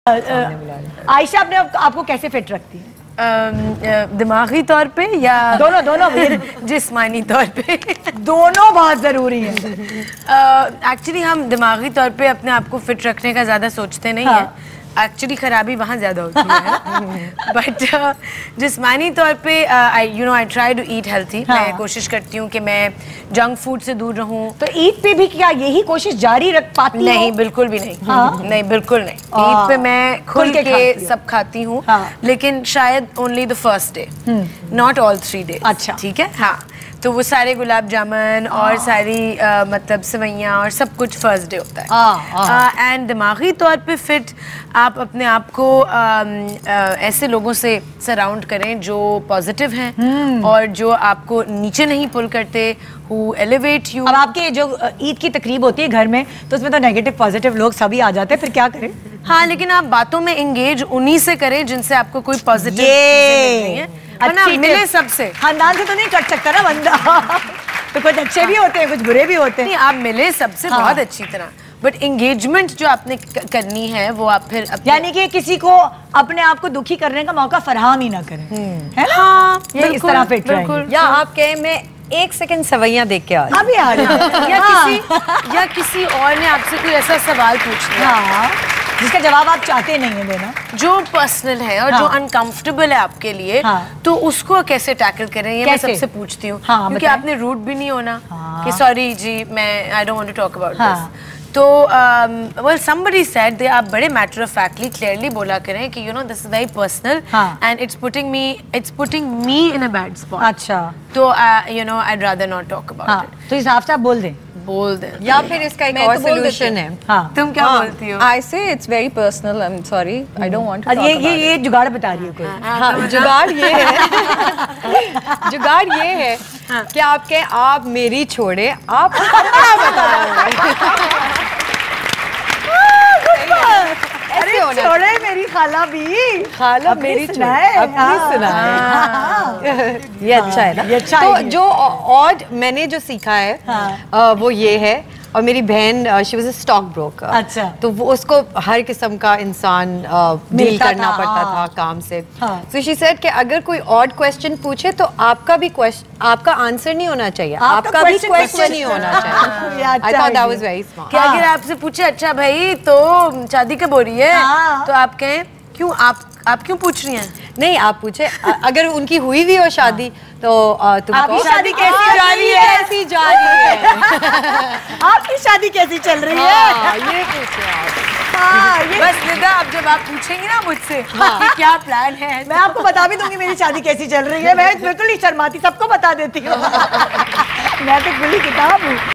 आयशा अपने आपको कैसे फिट रखती है? दिमागी तौर पे या दोनों जिस्मानी तौर पे? दोनों बहुत जरूरी है। एक्चुअली हम दिमागी तौर पे अपने आप को फिट रखने का ज्यादा सोचते नहीं है। एक्चुअली खराबी वहाँ ज्यादा होती है। बट जिस्मानी तौर पे I try to eat healthy. मैं कोशिश करती हूँ कि मैं जंक फूड से दूर रहूँ। तो ईद पे भी क्या यही कोशिश जारी रख पाती? नहीं, बिल्कुल भी नहीं। नहीं, बिल्कुल नहीं। ईद पे मैं खुल के सब खाती हूँ, लेकिन शायद only the first day, not all 3 days। अच्छा, ठीक है। हाँ, तो वो सारे गुलाब जामुन और सारी मतलब सेवइयाँ और सब कुछ फर्स्ट डे होता है। एंड दिमागी तौर पे फिट आप अपने आप को ऐसे लोगों से सराउंड करें जो पॉजिटिव हैं और जो आपको नीचे नहीं पुल करते, who elevate you। अब आपके जो ईद की तकरीब होती है घर में, तो उसमें तो नेगेटिव पॉजिटिव लोग सभी आ जाते हैं, फिर क्या करें? हाँ, लेकिन आप बातों में एंगेज उन्हीं से करें जिनसे आपको कोई पॉजिटिव नहीं है। मिले सबसे, खानदान से तो नहीं कट सकता ना बंदा। तो कुछ अच्छे भी होते हैं, कुछ बुरे भी होते हैं। नहीं, आप मिले सबसे बहुत अच्छी तरह, बट एंगेजमेंट जो आपने करनी है वो आप फिर यानी कि किसी को अपने आप को दुखी करने का मौका फराहम ही ना करें, है ना? हाँ, ये इस तरह फिट रहेंगे। या आप कहें मैं 1 सेकंड सवैयां देख के आ रही अभी आ रही या किसी और ने आपसे कोई ऐसा सवाल पूछ लिया जिसका जवाब आप चाहते नहीं है देना, जो पर्सनल है और जो अनकंफर्टेबल है आपके लिए, तो उसको कैसे टैकल करें, ये मैं सबसे पूछती हूँ। क्योंकि आपने रूड भी नहीं होना कि सॉरी जी, मैं I don't want to talk about this. तो well somebody said they आप बड़े matter of factly clearly बोला करें कि you know this is very personal and it's putting me in a bad spot। अच्छा, तो you know I'd rather not talk about it। तो इस हिसाब से आप बोल दें या फिर इसका एक और सोल्यूशन है। तुम क्या बोलती हो? I say it's very personal, I'm sorry, I don't want to talk about it। ये जुगाड़ बता रही है कोई? हाँ, जुगाड़ ये है जुगाड़ ये है कि आप कहें आप मेरी छोड़े, आप अपना बताओ। अरे छोड़े मेरी खाला भी, खाला मेरी सुनाए, अपनी सुनाए। ये अच्छा है ना? ये अच्छा तो है। जो और मैंने जो सीखा है वो ये है, और मेरी बहन she was a stock broker. अच्छा, तो वो उसको हर किस्म का इंसान डील करना पड़ता था काम से। सो शी सेड कि अगर कोई ऑड क्वेश्चन पूछे तो आपका भी आपका आंसर नहीं होना चाहिए, आपका भी क्वेश्चन नहीं होना चाहिए। I thought that was very smart. अगर आपसे पूछे अच्छा भाई तो शादी कब हो रही है, तो आप कहें क्यों, आप क्यों पूछ रही हैं? नहीं, आप पूछे अगर उनकी हुई भी हो शादी तो आपकी शादी कैसी जा रही है? कैसी जा रही है? आपकी शादी कैसी चल रही है? ये पूछे आप। बस निदा, अब जब आप पूछेंगी ना मुझसे कि क्या प्लान है, मैं आपको बता भी दूंगी मेरी शादी कैसी चल रही है। मैं बिल्कुल नहीं शर्माती, सबको बता देती हूँ। मैं तो खुली किताब हूँ।